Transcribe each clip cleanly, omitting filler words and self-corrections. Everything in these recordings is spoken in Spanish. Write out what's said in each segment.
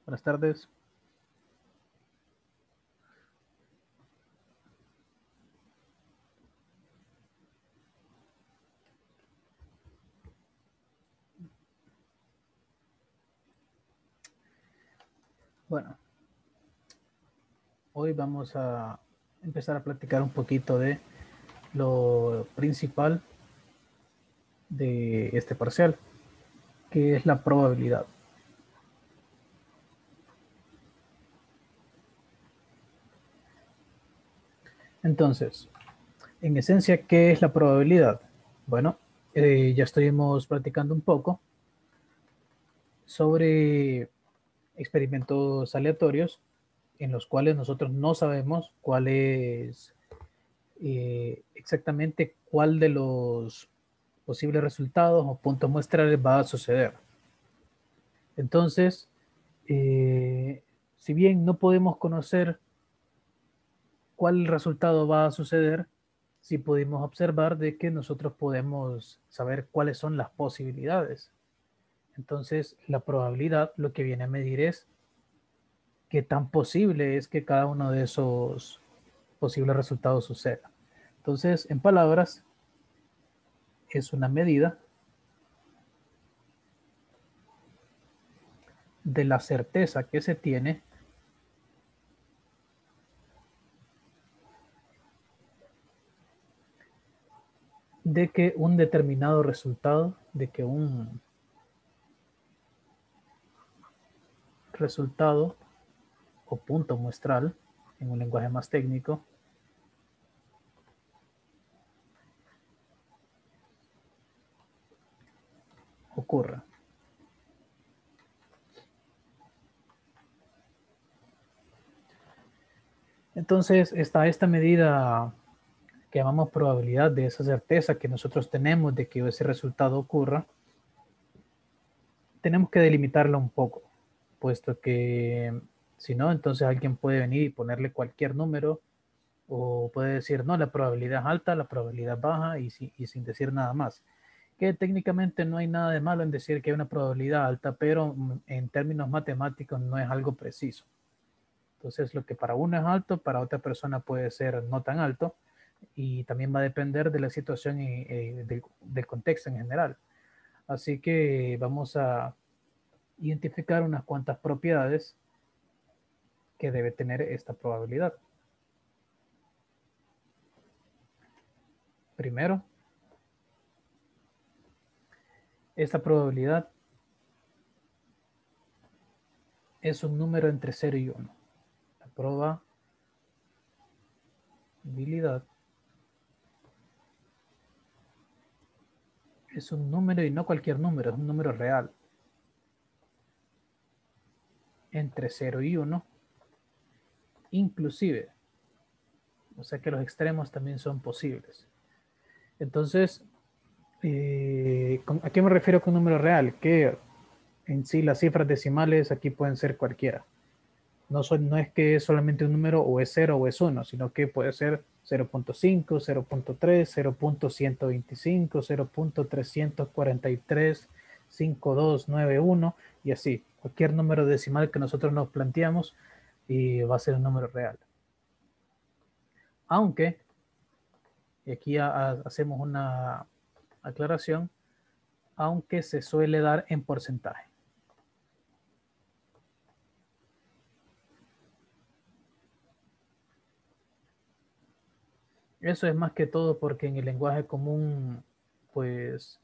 Buenas tardes. Bueno, hoy vamos a empezar a platicar un poquito de lo principal de este parcial, que es la probabilidad. Entonces, en esencia, ¿qué es la probabilidad? Bueno, ya estuvimos platicando un poco sobre experimentos aleatorios en los cuales nosotros no sabemos cuál es exactamente cuál de los posibles resultados o puntos muestrales va a suceder. Entonces, si bien no podemos conocer cuál resultado va a suceder, sí pudimos observar de que nosotros podemos saber cuáles son las posibilidades. Entonces, la probabilidad lo que viene a medir es qué tan posible es que cada uno de esos posibles resultados suceda. Entonces, en palabras, es una medida de la certeza que se tiene de que un determinado resultado, de que un resultado o punto muestral, en un lenguaje más técnico, ocurra. Entonces está esta medida que llamamos probabilidad de esa certeza que nosotros tenemos de que ese resultado ocurra. Tenemos que delimitarla un poco, puesto que si no, entonces alguien puede venir y ponerle cualquier número o puede decir, no, la probabilidad es alta, la probabilidad baja y sin decir nada más. Que técnicamente no hay nada de malo en decir que hay una probabilidad alta, pero en términos matemáticos no es algo preciso. Entonces, lo que para uno es alto, para otra persona puede ser no tan alto y también va a depender de la situación y del contexto en general. Así que vamos a identificar unas cuantas propiedades que debe tener esta probabilidad. Primero, esta probabilidad es un número entre 0 y 1. La probabilidad es un número y no cualquier número, es un número real. Entre 0 y 1, inclusive. O sea que los extremos también son posibles. Entonces, ¿a qué me refiero con número real? Que en sí las cifras decimales aquí pueden ser cualquiera. No es que es solamente un número o es 0 o es 1, sino que puede ser 0.5, 0.3, 0.125, 0.343, 5291 y así. Cualquier número decimal que nosotros nos planteamos y va a ser un número real. Aunque, y aquí hacemos una aclaración, aunque se suele dar en porcentaje. Eso es más que todo porque en el lenguaje común, pues,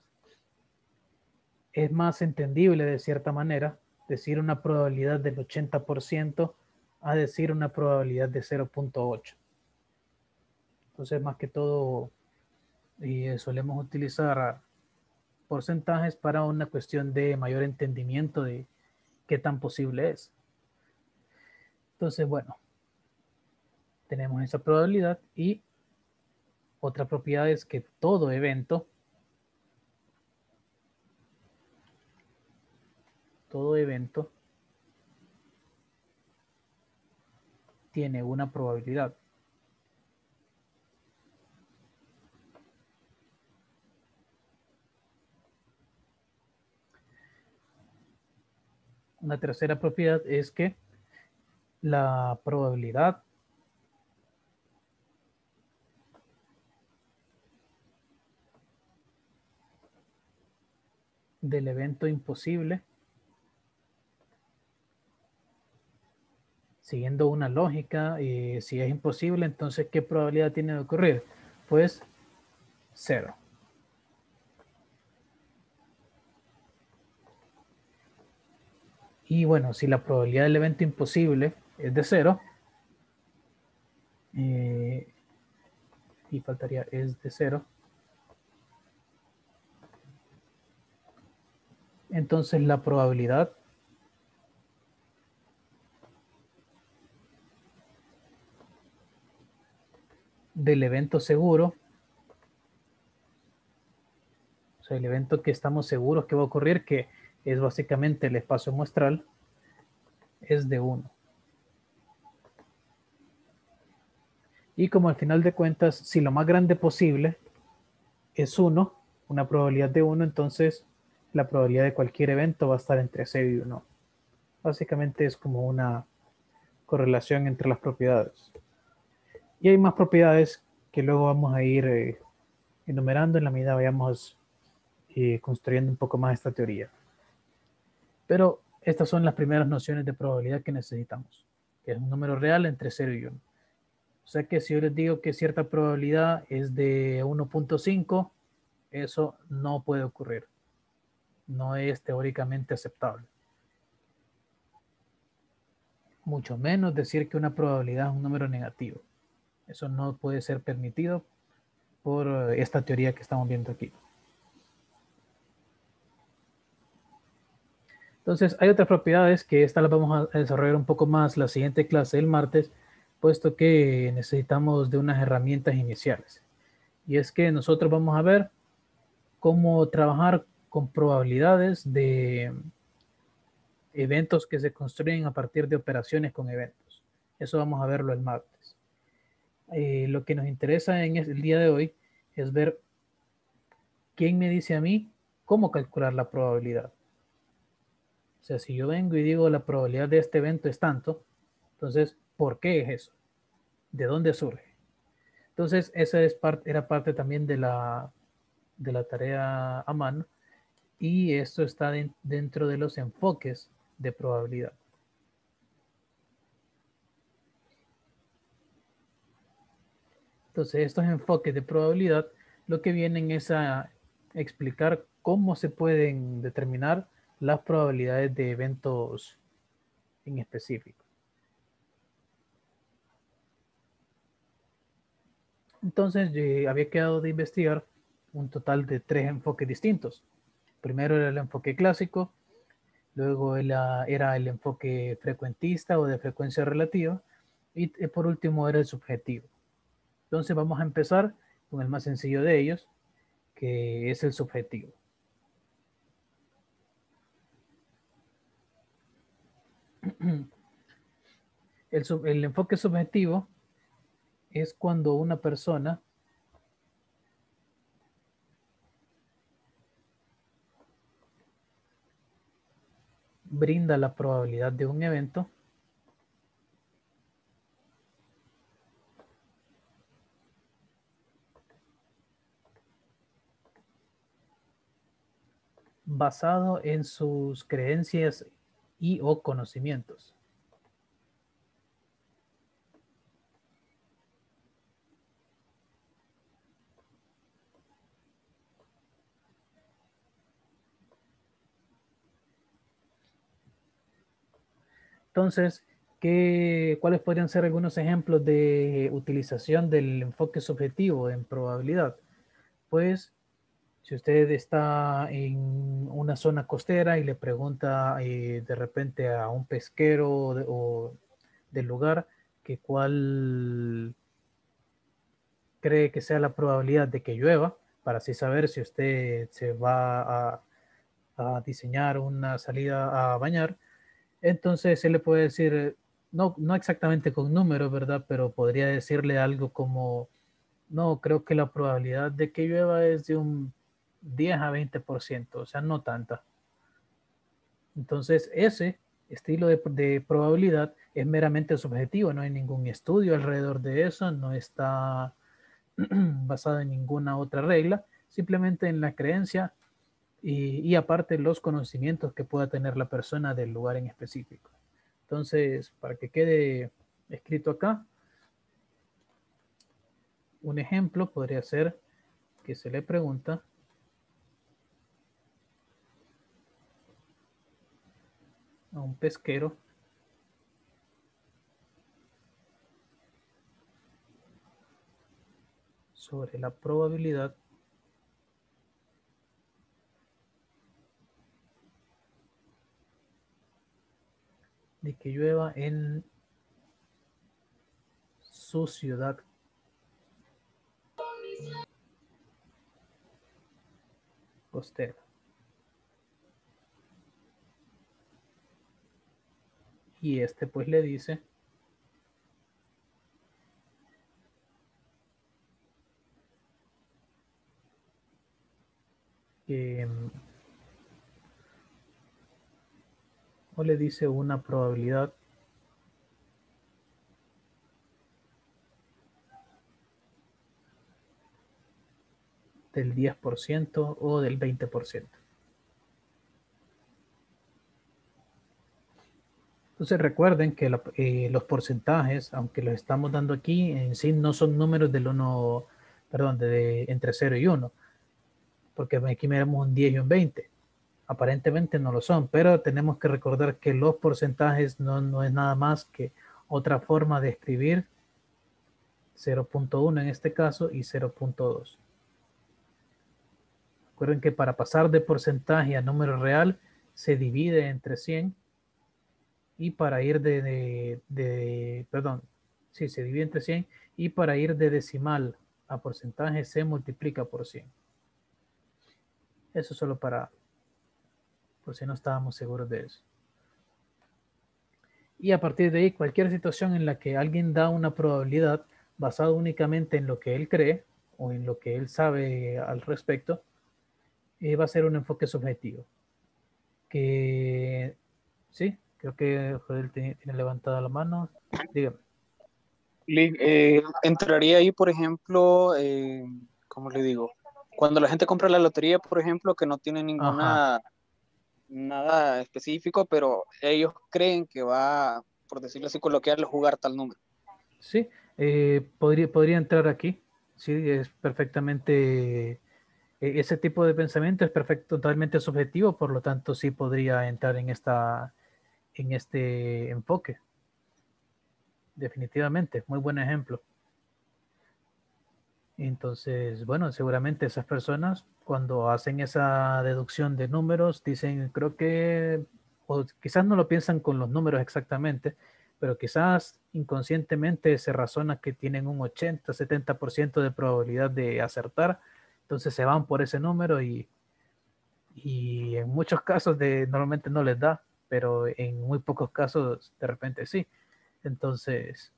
es más entendible de cierta manera decir una probabilidad del 80% a decir una probabilidad de 0.8. Entonces, más que todo, solemos utilizar porcentajes para una cuestión de mayor entendimiento de qué tan posible es. Entonces, bueno, tenemos esa probabilidad y otra propiedad es que todo evento tiene una probabilidad. Una tercera propiedad es que la probabilidad del evento imposible, siguiendo una lógica, si es imposible, entonces ¿qué probabilidad tiene de ocurrir? Pues cero. Y bueno, si la probabilidad del evento imposible es de cero, y faltaría es de cero, entonces la probabilidad del evento seguro, o sea, el evento que estamos seguros que va a ocurrir, que es básicamente el espacio muestral, es de 1. Y como al final de cuentas, si lo más grande posible es 1, una probabilidad de 1, entonces la probabilidad de cualquier evento va a estar entre 0 y 1. Básicamente es como una correlación entre las propiedades. Y hay más propiedades que luego vamos a ir enumerando en la medida vayamos construyendo un poco más esta teoría. Pero estas son las primeras nociones de probabilidad que necesitamos, que es un número real entre 0 y 1. O sea que si yo les digo que cierta probabilidad es de 1.5, eso no puede ocurrir. No es teóricamente aceptable. Mucho menos decir que una probabilidad es un número negativo. Eso no puede ser permitido por esta teoría que estamos viendo aquí. Entonces, hay otras propiedades que estas las vamos a desarrollar un poco más la siguiente clase el martes, puesto que necesitamos de unas herramientas iniciales. Y es que nosotros vamos a ver cómo trabajar con probabilidades de eventos que se construyen a partir de operaciones con eventos. Eso vamos a verlo el martes. Lo que nos interesa en el día de hoy es ver quién me dice a mí cómo calcular la probabilidad. O sea, si yo vengo y digo la probabilidad de este evento es tanto, entonces, ¿por qué es eso? ¿De dónde surge? Entonces, esa era parte también de la tarea a mano y esto está dentro de los enfoques de probabilidad. Entonces, estos enfoques de probabilidad lo que vienen es a explicar cómo se pueden determinar las probabilidades de eventos en específico. Entonces, había quedado de investigar un total de 3 enfoques distintos. Primero era el enfoque clásico, luego era el enfoque frecuentista o de frecuencia relativa y por último era el subjetivo. Entonces vamos a empezar con el más sencillo de ellos, que es el subjetivo. El enfoque subjetivo es cuando una persona brinda la probabilidad de un evento basado en sus creencias y o conocimientos. Entonces, ¿cuáles podrían ser algunos ejemplos de utilización del enfoque subjetivo en probabilidad? Pues, si usted está en una zona costera y le pregunta de repente a un pesquero o del lugar que cuál cree que sea la probabilidad de que llueva, para así saber si usted se va a diseñar una salida a bañar, entonces se le puede decir, no exactamente con números, ¿verdad? Pero podría decirle algo como, no, creo que la probabilidad de que llueva es de un 10 a 20%, o sea, no tanta. Entonces, ese estilo de probabilidad es meramente subjetivo, no hay ningún estudio alrededor de eso, no está basado en ninguna otra regla, simplemente en la creencia y aparte los conocimientos que pueda tener la persona del lugar en específico. Entonces, para que quede escrito acá, un ejemplo podría ser que se le pregunta a un pesquero sobre la probabilidad de que llueva en su ciudad costera. Y este pues le dice que, o le dice una probabilidad del 10% o del 20%. Entonces recuerden que los porcentajes, aunque los estamos dando aquí, en sí no son números del 1, perdón, de entre 0 y 1, porque aquí miramos un 10 y un 20. Aparentemente no lo son, pero tenemos que recordar que los porcentajes no es nada más que otra forma de escribir 0.1 en este caso y 0.2. Recuerden que para pasar de porcentaje a número real se divide entre 100 y para ir perdón, sí, se divide entre 100 y para ir de decimal a porcentaje se multiplica por 100. Eso solo por si no estábamos seguros de eso. Y a partir de ahí, cualquier situación en la que alguien da una probabilidad basada únicamente en lo que él cree o en lo que él sabe al respecto, va a ser un enfoque subjetivo. Que sí, creo que Joel tiene levantada la mano. Dígame. Entraría ahí, por ejemplo, ¿cómo le digo? Cuando la gente compra la lotería, por ejemplo, que no tiene Ajá, nada específico, pero ellos creen que va, por decirlo así, coloquial, jugar tal número. sí, podría entrar aquí. Sí, es perfectamente, ese tipo de pensamiento es perfecto, totalmente subjetivo, por lo tanto sí podría entrar en este enfoque. Definitivamente, muy buen ejemplo. Entonces, bueno, seguramente esas personas cuando hacen esa deducción de números dicen, creo que, o quizás no lo piensan con los números exactamente, pero quizás inconscientemente se razona que tienen un 80-70% de probabilidad de acertar, entonces se van por ese número y en muchos casos normalmente no les da, pero en muy pocos casos de repente sí. Entonces,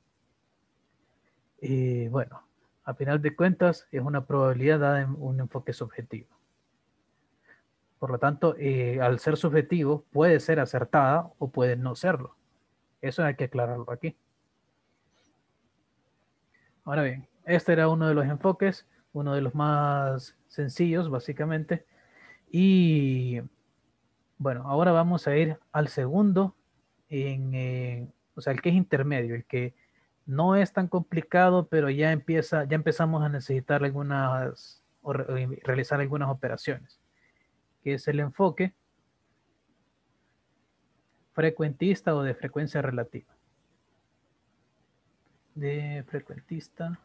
bueno, a final de cuentas es una probabilidad dada en un enfoque subjetivo. Por lo tanto, al ser subjetivo, puede ser acertada o puede no serlo. Eso hay que aclararlo aquí. Ahora bien, este era uno de los enfoques, uno de los más sencillos, básicamente. Y bueno, ahora vamos a ir al segundo, o sea, el que es intermedio, el que no es tan complicado, pero ya empezamos a necesitar realizar algunas operaciones, que es el enfoque frecuentista o de frecuencia relativa. De frecuentista.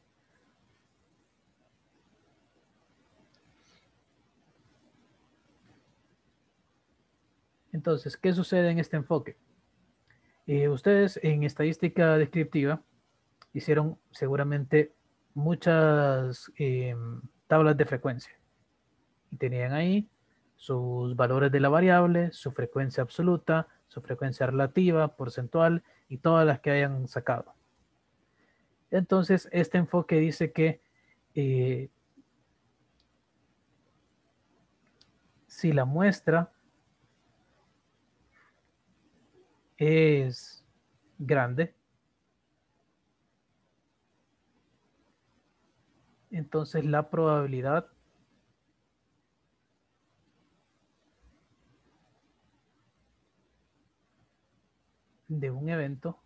Entonces, ¿qué sucede en este enfoque? Ustedes en estadística descriptiva hicieron seguramente muchas tablas de frecuencia y tenían ahí sus valores de la variable, su frecuencia absoluta, su frecuencia relativa, porcentual y todas las que hayan sacado. Entonces, este enfoque dice que eh, si la muestra es grande, entonces la probabilidad de un evento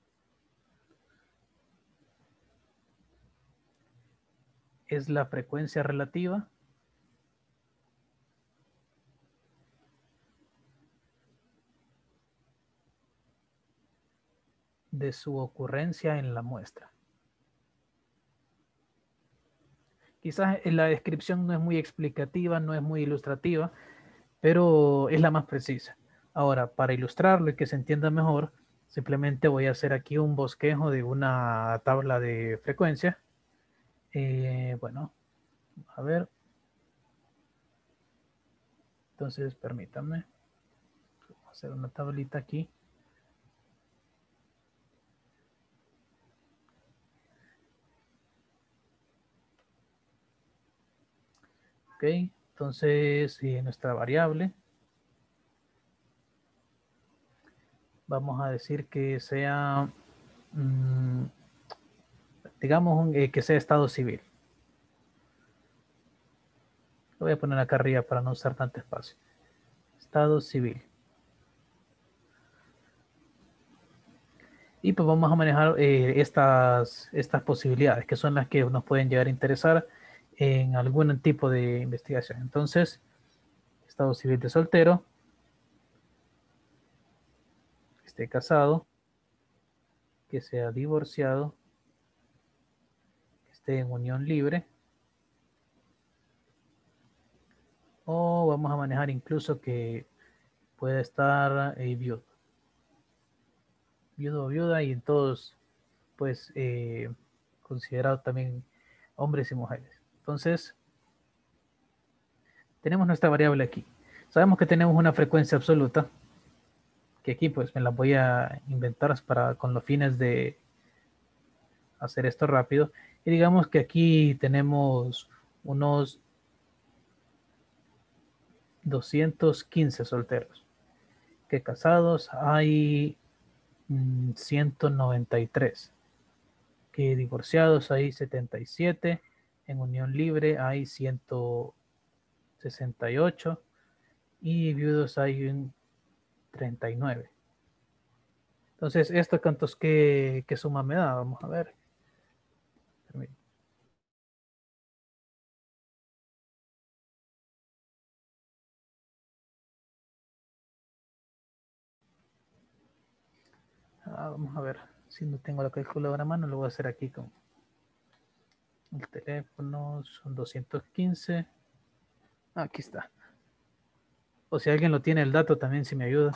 es la frecuencia relativa de su ocurrencia en la muestra. Quizás la descripción no es muy explicativa, no es muy ilustrativa, pero es la más precisa. Ahora, para ilustrarlo y que se entienda mejor, simplemente voy a hacer aquí un bosquejo de una tabla de frecuencia. Bueno, a ver. Entonces, permítanme hacer una tablita aquí. Ok, entonces nuestra variable, vamos a decir que sea, digamos, que sea estado civil. Lo voy a poner acá arriba para no usar tanto espacio. Estado civil. Y pues vamos a manejar estas posibilidades, que son las que nos pueden llegar a interesar en algún tipo de investigación. Entonces, estado civil de soltero, que esté casado, que sea divorciado, que esté en unión libre, o vamos a manejar incluso que puede estar viudo. Viudo o viuda, y en todos, pues, considerado también hombres y mujeres. Entonces, tenemos nuestra variable aquí. Sabemos que tenemos una frecuencia absoluta, que aquí pues me la voy a inventar con los fines de hacer esto rápido. Y digamos que aquí tenemos unos 215 solteros, que casados hay 193, que divorciados hay 77, en unión libre hay 168 y viudos hay un 39. Entonces, ¿esto cuántos qué suma me da? Vamos a ver. Vamos a ver. Si no tengo la calculadora a mano, lo voy a hacer aquí con el teléfono. Son 215. Aquí está. O si alguien lo tiene el dato también, si me ayuda.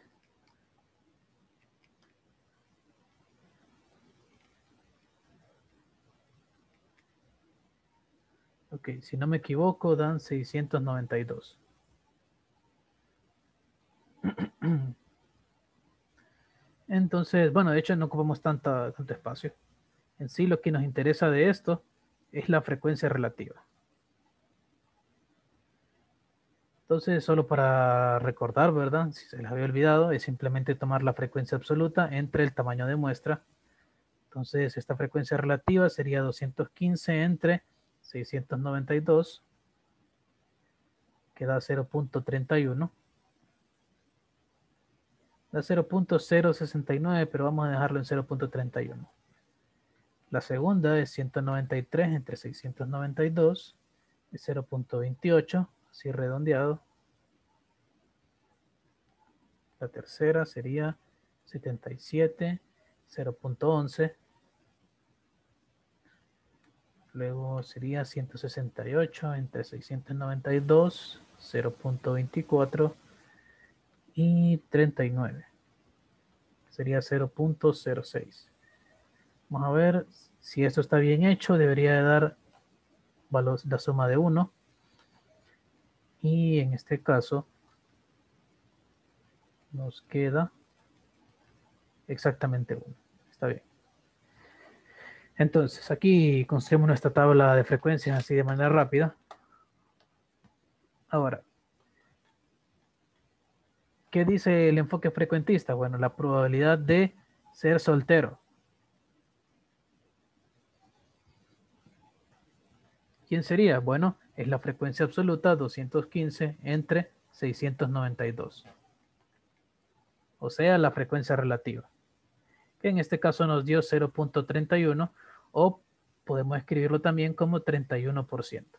Ok, si no me equivoco, dan 692. Entonces, bueno, de hecho no ocupamos tanto espacio. En sí lo que nos interesa de esto es la frecuencia relativa. Entonces, solo para recordar, ¿verdad? Si se les había olvidado, es simplemente tomar la frecuencia absoluta entre el tamaño de muestra. Entonces, esta frecuencia relativa sería 215 entre 692, que da 0.31. Da 0.069, pero vamos a dejarlo en 0.31. La segunda es 193 entre 692, es 0.28, así redondeado. La tercera sería 77, 0.11. Luego sería 168 entre 692, 0.24 y 39. Sería 0.06. Vamos a ver si esto está bien hecho. Debería de dar la suma de 1. Y en este caso nos queda exactamente 1. Está bien. Entonces, aquí construimos nuestra tabla de frecuencias así de manera rápida. Ahora, ¿Qué dice el enfoque frecuentista? Bueno, la probabilidad de ser soltero. ¿Quién sería? Bueno, es la frecuencia absoluta 215 entre 692. O sea, la frecuencia relativa, que en este caso nos dio 0.31 o podemos escribirlo también como 31%.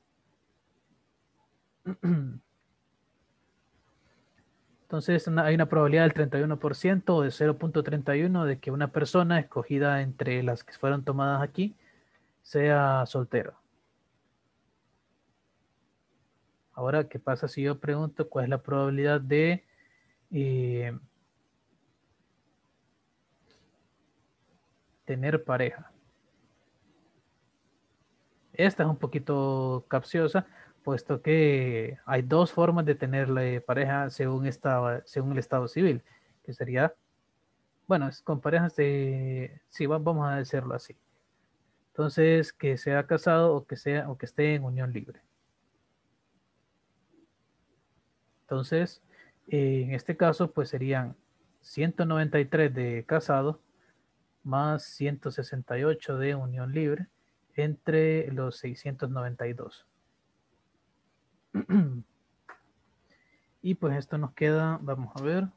Entonces hay una probabilidad del 31% o de 0.31 de que una persona escogida entre las que fueron tomadas aquí sea soltero. Ahora, ¿qué pasa si yo pregunto cuál es la probabilidad de tener pareja? Esta es un poquito capciosa, puesto que hay dos formas de tener pareja según el estado civil, que sería, bueno, es con parejas de, sí, vamos a decirlo así. Entonces, que sea casado o que esté en unión libre. Entonces, en este caso, pues serían 193 de casado más 168 de unión libre entre los 692. Y pues esto nos queda, vamos a ver,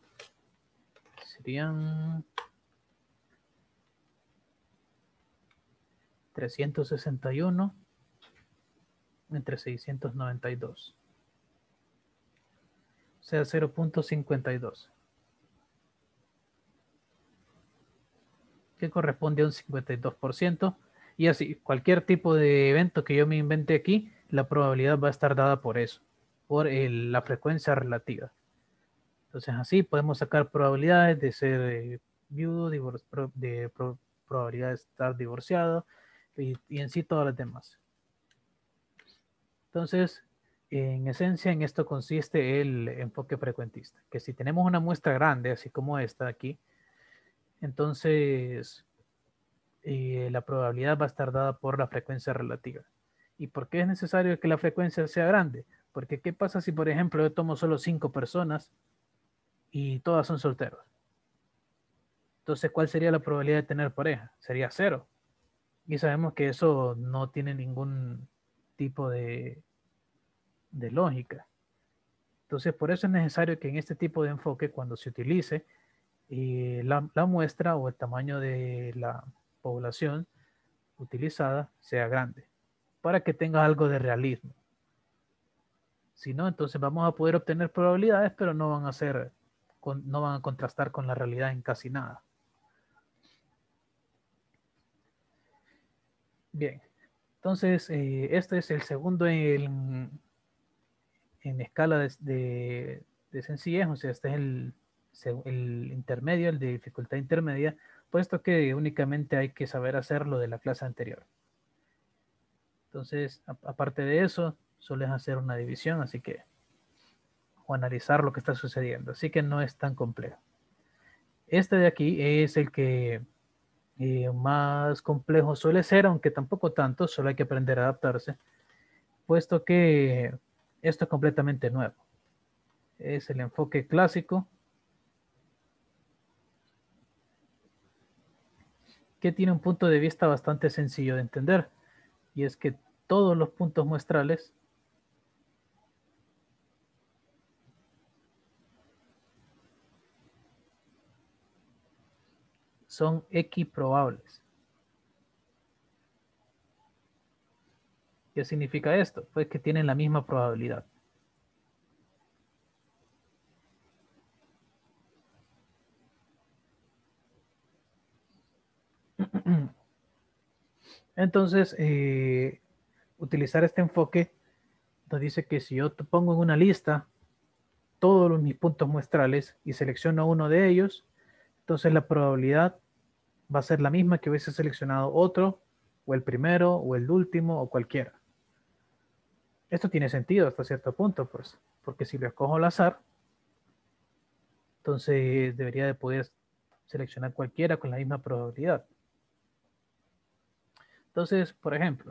serían 361 entre 692. O sea, 0.52. Que corresponde a un 52%. Y así, cualquier tipo de evento que yo me invente aquí, la probabilidad va a estar dada por eso, por la frecuencia relativa. Entonces así podemos sacar probabilidades de ser viudo, probabilidad de estar divorciado y en sí todas las demás. Entonces, en esencia, en esto consiste el enfoque frecuentista, que si tenemos una muestra grande, así como esta aquí, entonces la probabilidad va a estar dada por la frecuencia relativa. ¿Y por qué es necesario que la frecuencia sea grande? Porque ¿qué pasa si, por ejemplo, yo tomo solo 5 personas y todas son solteros? Entonces, ¿cuál sería la probabilidad de tener pareja? Sería cero. Y sabemos que eso no tiene ningún tipo de lógica. Entonces, por eso es necesario que en este tipo de enfoque, cuando se utilice la muestra o el tamaño de la población utilizada sea grande, para que tenga algo de realismo. Si no, entonces vamos a poder obtener probabilidades, pero no van a ser, no van a contrastar con la realidad en casi nada. Bien, entonces este es el segundo en escala de sencillez, o sea, este es el intermedio, el de dificultad intermedia, puesto que únicamente hay que saber hacerlo de la clase anterior. Entonces, aparte de eso, sueles hacer una división, así que, o analizar lo que está sucediendo, así que no es tan complejo. Este de aquí es el que más complejo suele ser, aunque tampoco tanto, solo hay que aprender a adaptarse, puesto que esto es completamente nuevo. Es el enfoque clásico, que tiene un punto de vista bastante sencillo de entender, y es que todos los puntos muestrales son equiprobables. ¿Qué significa esto? Pues que tienen la misma probabilidad. Entonces, utilizar este enfoque nos dice que si yo te pongo en una lista todos mis puntos muestrales y selecciono uno de ellos, entonces la probabilidad va a ser la misma que hubiese seleccionado otro, o el primero, o el último, o cualquiera. Esto tiene sentido hasta cierto punto, pues, porque si lo escojo al azar, entonces debería de poder seleccionar cualquiera con la misma probabilidad. Entonces, por ejemplo,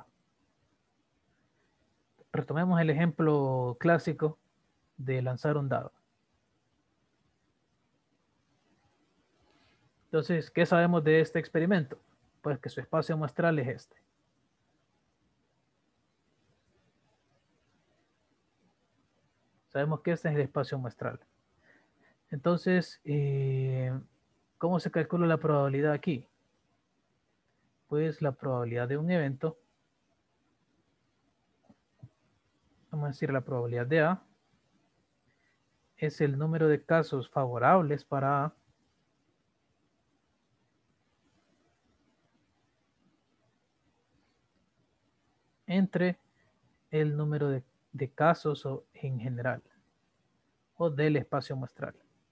retomemos el ejemplo clásico de lanzar un dado. Entonces, ¿qué sabemos de este experimento? Pues que su espacio muestral es este. Sabemos que este es el espacio muestral. Entonces, ¿cómo se calcula la probabilidad aquí? Pues la probabilidad de un evento, vamos a decir la probabilidad de A, es el número de casos favorables para A entre el número de casos en general o del espacio muestral.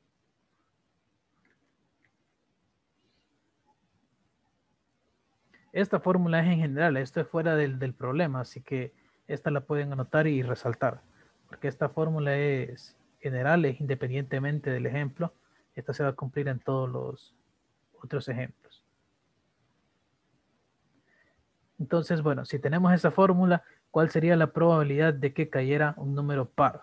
Esta fórmula es en general, esto es fuera del problema, así que esta la pueden anotar y resaltar, porque esta fórmula es general, es independientemente del ejemplo. Esta se va a cumplir en todos los otros ejemplos. Entonces, bueno, si tenemos esa fórmula, ¿cuál sería la probabilidad de que cayera un número par?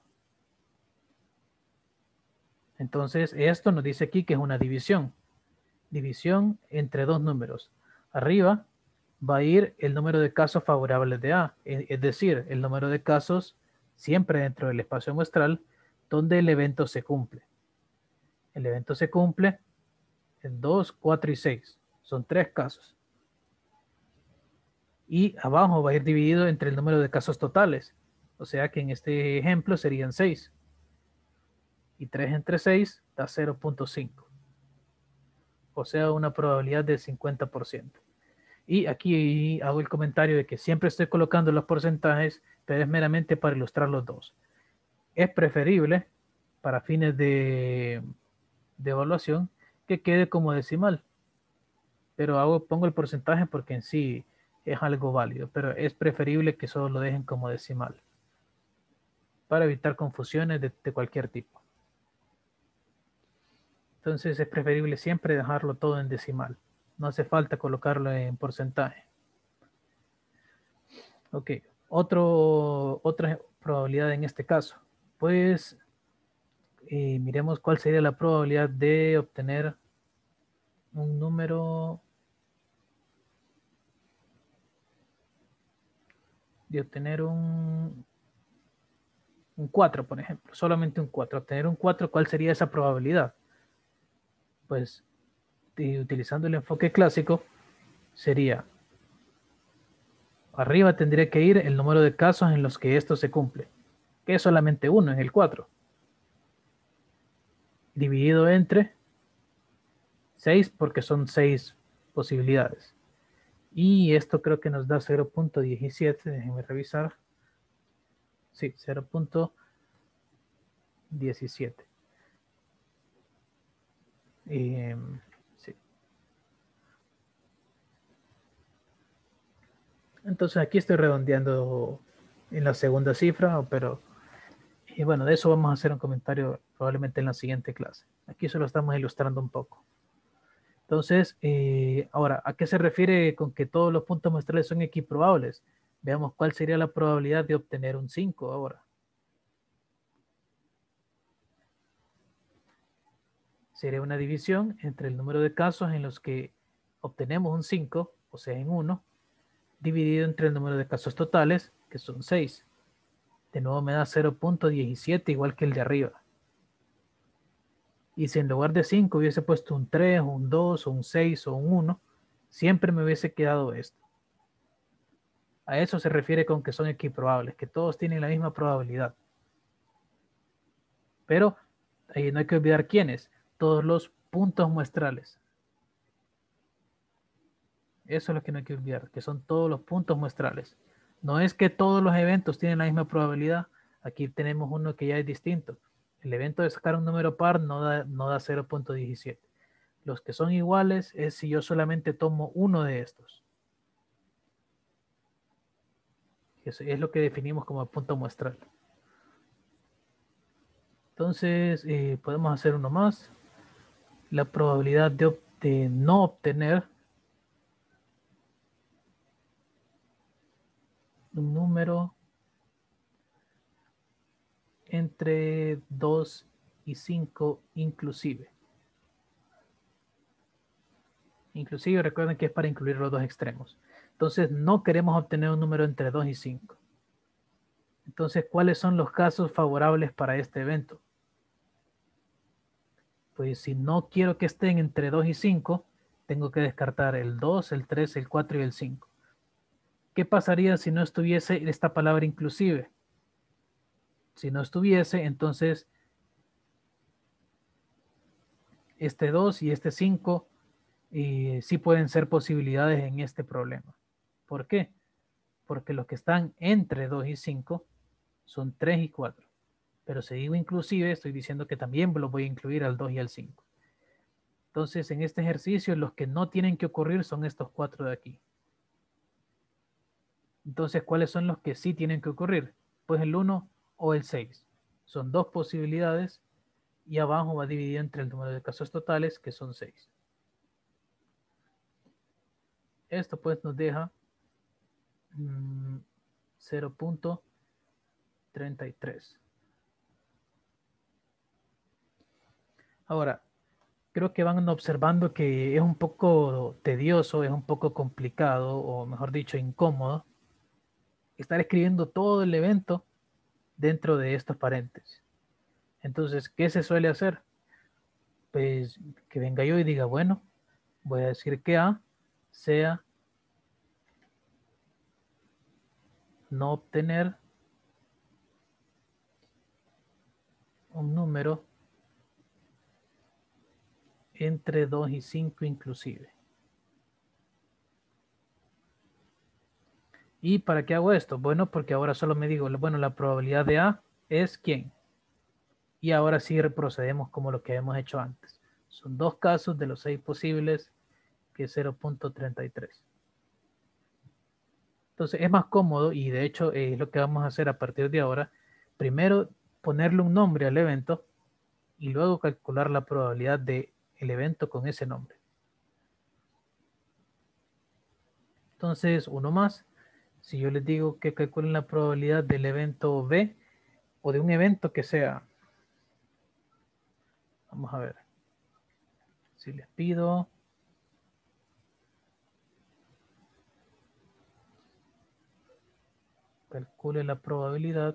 Entonces, esto nos dice aquí que es una división. División entre dos números. Arriba va a ir el número de casos favorables de A, es decir, el número de casos siempre dentro del espacio muestral donde el evento se cumple. El evento se cumple en 2, 4 y 6. Son 3 casos. Y abajo va a ir dividido entre el número de casos totales. O sea que en este ejemplo serían 6. Y 3 entre 6 da 0.5. O sea, una probabilidad del 50%. Y aquí hago el comentario de que siempre estoy colocando los porcentajes, pero es meramente para ilustrar los dos. Es preferible, para fines de evaluación, que quede como decimal. Pero pongo el porcentaje porque en sí es algo válido, pero es preferible que solo lo dejen como decimal, para evitar confusiones de cualquier tipo. Entonces es preferible siempre dejarlo todo en decimal. No hace falta colocarlo en porcentaje. Ok, otra probabilidad en este caso. Pues miremos cuál sería la probabilidad de obtener un número, de obtener un 4, por ejemplo, solamente un 4. Obtener un 4, ¿cuál sería esa probabilidad? Pues utilizando el enfoque clásico, sería, arriba tendría que ir el número de casos en los que esto se cumple, que es solamente uno en el 4, dividido entre 6 porque son 6 posibilidades. Y esto creo que nos da 0.17, déjenme revisar. Sí, 0.17. Sí. Entonces aquí estoy redondeando en la segunda cifra, pero y bueno, de eso vamos a hacer un comentario probablemente en la siguiente clase. Aquí solo estamos ilustrando un poco. Entonces, ahora, ¿a qué se refiere con que todos los puntos muestrales son equiprobables? Veamos cuál sería la probabilidad de obtener un 5 ahora. Sería una división entre el número de casos en los que obtenemos un 5, o sea, en 1, dividido entre el número de casos totales, que son 6. De nuevo me da 0.17 igual que el de arriba. Y si en lugar de 5 hubiese puesto un 3, un 2, o un 6 o un 1, siempre me hubiese quedado esto. A eso se refiere con que son equiprobables, que todos tienen la misma probabilidad. Pero ahí no hay que olvidar quiénes, todos los puntos muestrales. Eso es lo que no hay que olvidar, que son todos los puntos muestrales. No es que todos los eventos tienen la misma probabilidad. Aquí tenemos uno que ya es distinto. El evento de sacar un número par no da 0.17. Los que son iguales es si yo solamente tomo uno de estos. Eso es lo que definimos como punto muestral. Entonces, podemos hacer uno más. La probabilidad de no obtener un número entre 2 y 5 inclusive. Inclusive recuerden que es para incluir los dos extremos. Entonces no queremos obtener un número entre 2 y 5. Entonces, ¿cuáles son los casos favorables para este evento? Pues si no quiero que estén entre 2 y 5, tengo que descartar el 2, el 3, el 4 y el 5. ¿Qué pasaría si no estuviese esta palabra inclusive? Si no estuviese, entonces este 2 y este 5 sí pueden ser posibilidades en este problema. ¿Por qué? Porque los que están entre 2 y 5 son 3 y 4. Pero si digo inclusive, estoy diciendo que también los voy a incluir al 2 y al 5. Entonces, en este ejercicio, los que no tienen que ocurrir son estos 4 de aquí. Entonces, ¿cuáles son los que sí tienen que ocurrir? Pues el 1 o el 6. Son dos posibilidades y abajo va dividido entre el número de casos totales, que son 6. Esto pues nos deja 0.33. Ahora, creo que van observando que es un poco tedioso, es un poco complicado, o mejor dicho, incómodo, estar escribiendo todo el evento dentro de estos paréntesis. Entonces, ¿qué se suele hacer? Pues que venga yo y diga, bueno, voy a decir que A sea no obtener un número entre 2 y 5 inclusive. ¿Y para qué hago esto? Bueno, porque ahora solo me digo, bueno, la probabilidad de A es ¿quién? Y ahora sí procedemos como lo que hemos hecho antes. Son dos casos de los 6 posibles, que es 0.33. Entonces es más cómodo y de hecho es lo que vamos a hacer a partir de ahora. Primero ponerle un nombre al evento y luego calcular la probabilidad del evento con ese nombre. Entonces, uno más. Si yo les digo que calculen la probabilidad del evento B o de un evento que sea, vamos a ver, si les pido calcule la probabilidad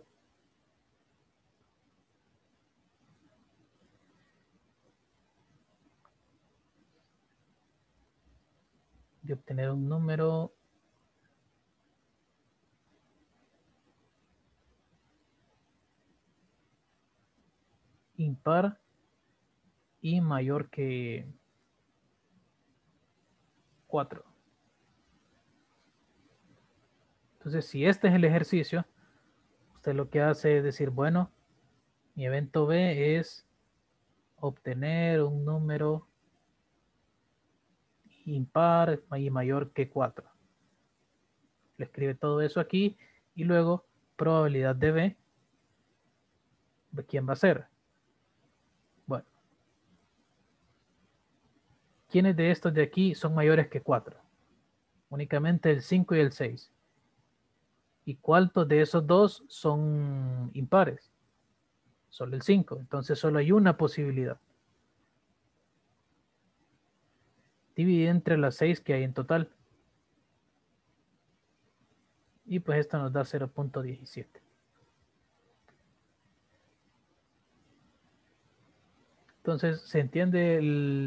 de obtener un número impar y mayor que 4. Entonces, si este es el ejercicio, usted lo que hace es decir, bueno, mi evento B es obtener un número impar y mayor que 4. Le escribe todo eso aquí y luego probabilidad de B. ¿Quién va a ser? Bueno, ¿quiénes de estos de aquí son mayores que 4? Únicamente el 5 y el 6. ¿Y cuántos de esos dos son impares? Solo el 5. Entonces solo hay una posibilidad. Dividida entre las 6 que hay en total. Y pues esto nos da 0.17. Entonces, ¿se entiende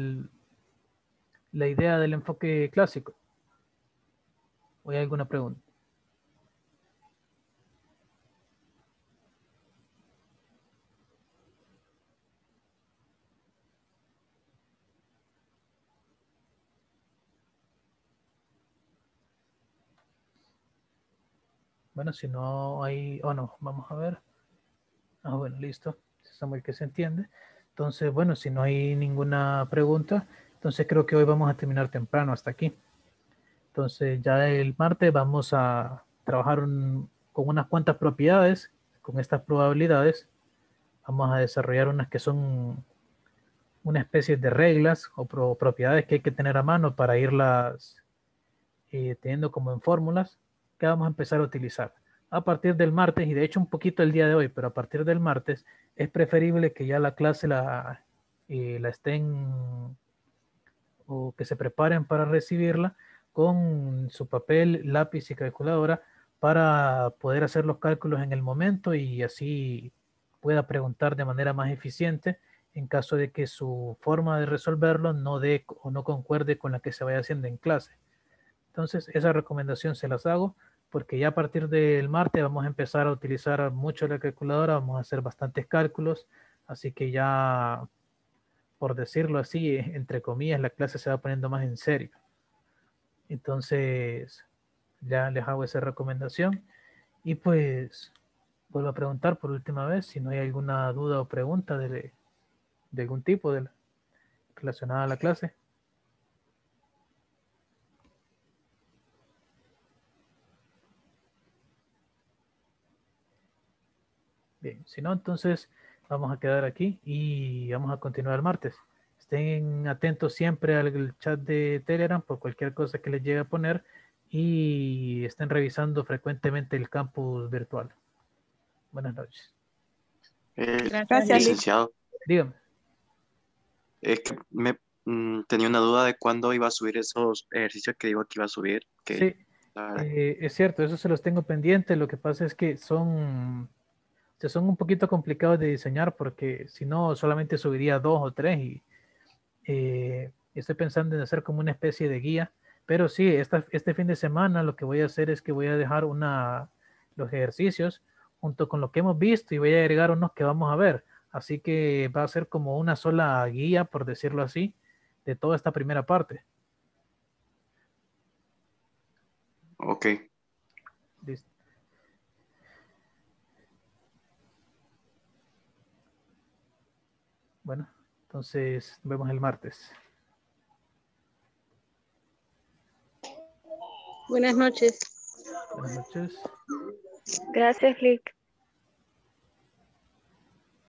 la idea del enfoque clásico? ¿O hay alguna pregunta? Bueno, si no hay, o no, vamos a ver. Ah, bueno, listo. Samuel que se entiende. Entonces, bueno, si no hay ninguna pregunta, entonces creo que hoy vamos a terminar temprano hasta aquí. Entonces, ya el martes vamos a trabajar con unas cuantas propiedades, con estas probabilidades. Vamos a desarrollar unas que son una especie de reglas o propiedades que hay que tener a mano para irlas teniendo como en fórmulas que vamos a empezar a utilizar. A partir del martes, y de hecho un poquito el día de hoy, pero a partir del martes es preferible que ya la clase la estén o que se preparen para recibirla con su papel, lápiz y calculadora para poder hacer los cálculos en el momento y así pueda preguntar de manera más eficiente en caso de que su forma de resolverlo no dé o no concuerde con la que se vaya haciendo en clase. Entonces, esa recomendación se las hago porque ya a partir del martes vamos a empezar a utilizar mucho la calculadora, vamos a hacer bastantes cálculos, así que ya, por decirlo así, entre comillas, la clase se va poniendo más en serio. Entonces, ya les hago esa recomendación y pues vuelvo a preguntar por última vez si no hay alguna duda o pregunta de algún tipo relacionada a la clase. Bien, si no, entonces vamos a quedar aquí y vamos a continuar el martes. Estén atentos siempre al chat de Telegram por cualquier cosa que les llegue a poner y estén revisando frecuentemente el campus virtual. Buenas noches. Gracias, Lick. Licenciado, Dígame. es que tenía una duda de cuándo iba a subir esos ejercicios que digo que iba a subir. Sí, es cierto, eso se los tengo pendiente. Lo que pasa es que son un poquito complicados de diseñar porque si no, solamente subiría 2 o 3 y estoy pensando en hacer como una especie de guía. Pero sí, este fin de semana lo que voy a hacer es que voy a dejar los ejercicios junto con lo que hemos visto y voy a agregar unos que vamos a ver. Así que va a ser como una sola guía, por decirlo así, de toda esta primera parte. Ok, Listo. Bueno, entonces nos vemos el martes. Buenas noches. Buenas noches. Gracias, Lick.